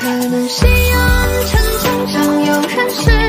可能夕阳沉沉，常有人是